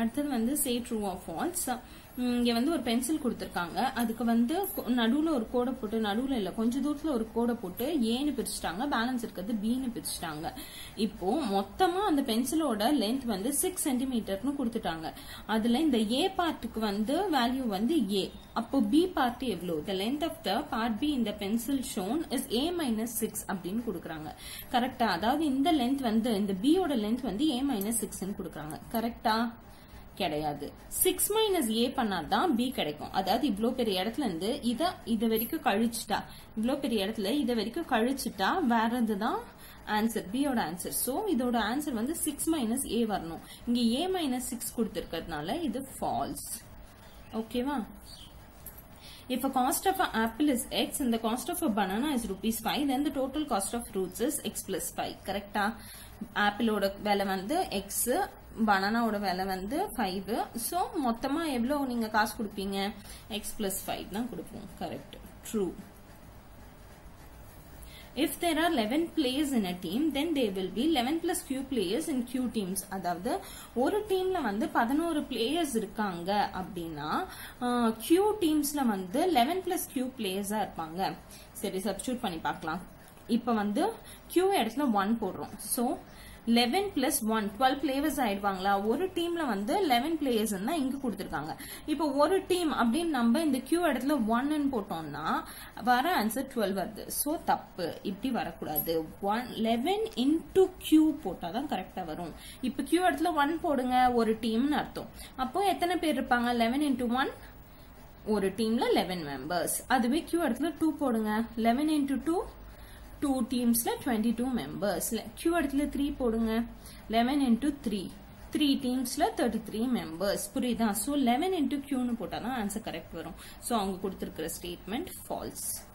அடுத்தது வந்து say true or false. இங்க வந்து ஒரு பென்சில் கொடுத்திருக்காங்க, அதுக்கு வந்து நடுவுல ஒரு கோடை போட்டு, நடுவுல இல்ல கொஞ்ச தூரத்துல ஒரு கோடை போட்டு ஏன்னு பிரிச்சுட்டாங்க, பேலன்ஸ் இருக்கிறது பின்னு பிரிச்சுட்டாங்க. இப்போ மொத்தமா அந்த பென்சிலோட லென்த் வந்து 6 சென்டிமீட்டர்னு கொடுத்துட்டாங்க. அதுல இந்த ஏ பார்ட்டுக்கு வந்து வேல்யூ வந்து ஏ. அப்போ பி பார்ட் எவ்வளவு? the length of the part B in the pencil shown is a minus 6 அப்படின்னு கொடுக்கறாங்க. கரெக்டா? அதாவது இந்த லென்த் வந்து இந்த B ஓட லென்த் வந்து a minus 6 ன்னு கொடுக்கறாங்க. கரெக்டா? கிடையாது. 6 minus a பண்ணாதான் B கிடைக்கும். அதாவது இவ்ளோ பெரிய இடத்துல இருந்து இத வரைக்கும் கழிச்சிட்டா, இவ்ளோ பெரிய இடத்துல இத வரைக்கும் கழிச்சிட்டா வேறதுதான் ஆன்சர், B ஓட ஆன்சர். சோ இதோட ஆன்சர் வந்து 6 minus a வரணும். இங்க a minus 6 கொடுத்திருக்கிறதுனால இது false. ஓகேவா? If a cost of an apple is x and the cost of a banana is ₹5, then the total cost of fruits is x plus 5. கரெக்டா? ஆப்பிளோட விலை வந்து x, பனானாவோட விலை வந்து 5. சோ மொத்தமா எவ்வளவு நீங்க காசு கொடுப்பீங்க? x plus 5 தான் கொடுப்போம். Correct. True. If there are 11 players in a team, then there will be 11 plus q players in q teams. அதாவது ஒரு டீம்ல வந்து 11 players இருக்காங்க அப்படின்னா q teamsல வந்து 11 plus q players இருப்பாங்க. சரி, சப்ஸ்டிட்யூட் பண்ணி பார்க்கலாம். இப்ப வந்து q இடத்துல 1 போடுறோம். சோ 11 plus 1 12 players ஆயிடுவாங்களா? ஒரு டீம்ல வந்து 11 players தான் இங்க கொடுத்திருக்காங்க. இப்போ ஒரு டீம் அப்படின்னு நம்ம இந்த Q இடத்துல 1 போட்டோம்னா வர ஆன்சர் 12 வருது. சோ தப்பு, இப்படி வரக்கூடாது. 11 into Q போட்டாதான் கரெக்டா வரும். இப்போ Q இடத்துல 1 போடுங்க, ஒரு டீம்னு அர்த்தம். அப்போ எத்தனை பேர் இருப்பாங்க? 11 into 1, ஒரு டீம்ல 11 members. அதுவே Q இடத்துல 2 போடுங்க, 11 into 2, 2 teamsல 22 members. Q இடத்துல 3 போடுங்க, 11 into 3, 3 teamsல 33 members. புரியுதா? So 11 into Q னு போட்டாதான் ஆன்சர் கரெக்ட் வரும். So அவங்க கொடுத்திருக்கிற ஸ்டேட்மெண்ட் false.